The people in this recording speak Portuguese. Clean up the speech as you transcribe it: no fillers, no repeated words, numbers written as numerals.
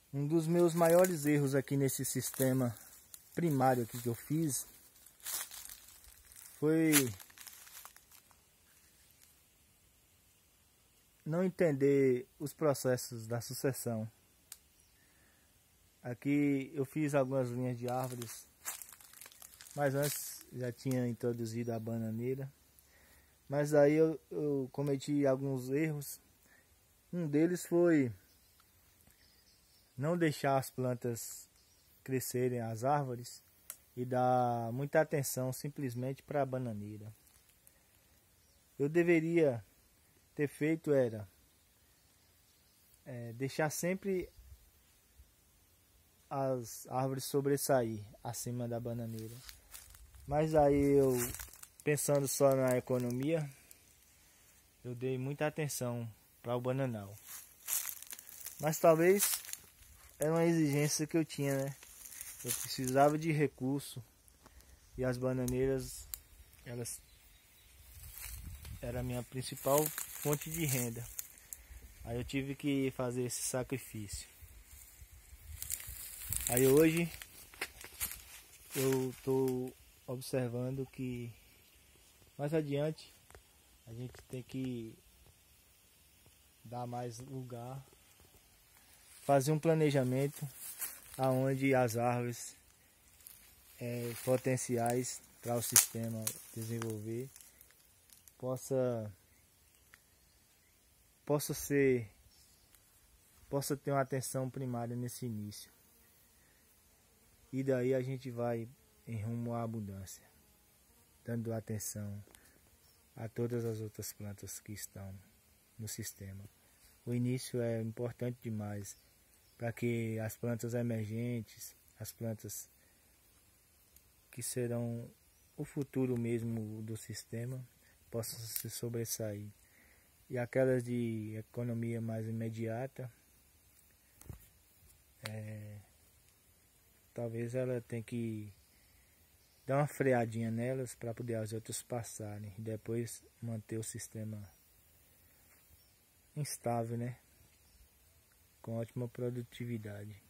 Um dos meus maiores erros aqui nesse sistema primário aqui que eu fiz foi não entender os processos da sucessão. Aqui eu fiz algumas linhas de árvores, mas antes já tinha introduzido a bananeira. Mas aí eu cometi alguns erros. Um deles foi não deixar as plantas crescerem, as árvores, e dar muita atenção simplesmente para a bananeira. Eu deveria ter feito deixar sempre as árvores sobressair acima da bananeira. Mas aí eu, pensando só na economia, eu dei muita atenção para o bananal. Mas talvez era uma exigência que eu tinha, né? Eu precisava de recurso e as bananeiras, elas era a minha principal fonte de renda. Aí eu tive que fazer esse sacrifício. Aí hoje eu estou observando que mais adiante a gente tem que dar mais lugar, fazer um planejamento aonde as árvores potenciais para o sistema desenvolver possa ter uma atenção primária nesse início. E daí a gente vai em rumo à abundância, dando atenção a todas as outras plantas que estão no sistema. O início é importante demais para que as plantas emergentes, as plantas que serão o futuro mesmo do sistema, possam se sobressair. E aquelas de economia mais imediata, talvez ela tenha que dar uma freadinha nelas para poder as outras passarem e depois manter o sistema instável, né? Com ótima produtividade.